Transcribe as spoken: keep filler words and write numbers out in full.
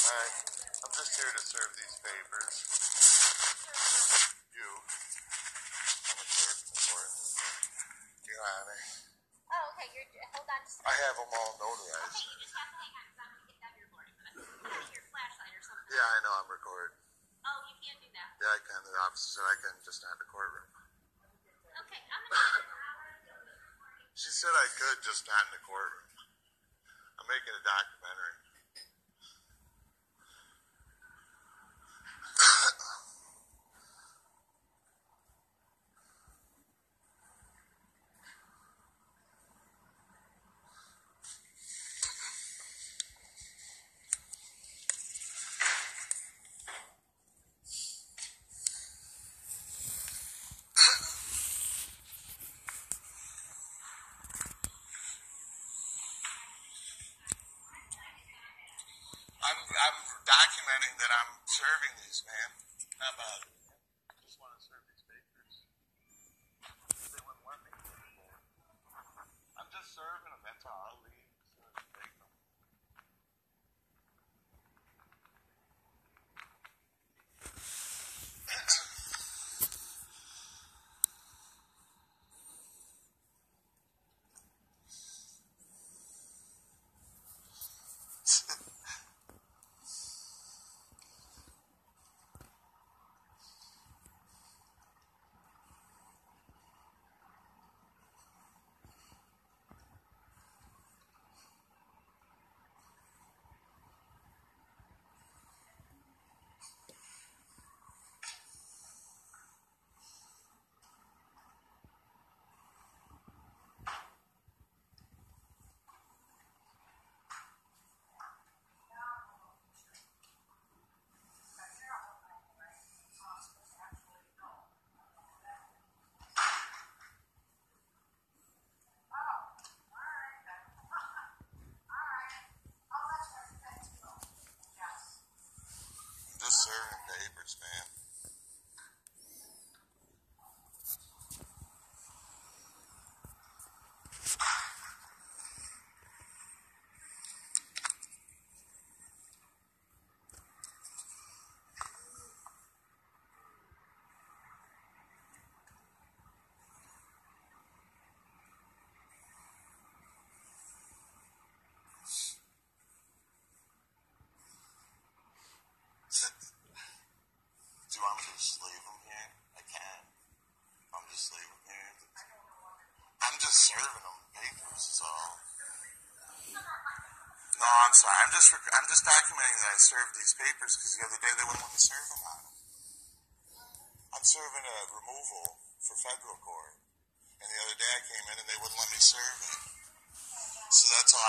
Alright, I'm just here to serve these papers. You. I'm a clerk in court. Your Honor. Oh, okay. You're, hold on just a I second. have them all notarized. Okay, you just have to hang on because I'm going to get down your recording. Put on your flashlight or something. Yeah, I know I'm recording. Oh, you can't do that. Yeah, I can. The officer said I can, just not in the courtroom. Okay, I'm going to... She said I could, just not in the courtroom. I'm making a documentary. I'm, I'm documenting that I'm serving these, man. How about it? I just want to serve these papers. They wouldn't let me anymore. I'm just serving them. That's all. I'll leave as soon as you take them. Just serving papers, man. Do you want me to just leave them here? I can. I'm just leaving them here. I'm just serving them papers, is all. No, I'm sorry. I'm just I'm just documenting that I served these papers because the other day they wouldn't let me serve them on them. I'm serving a removal for federal court.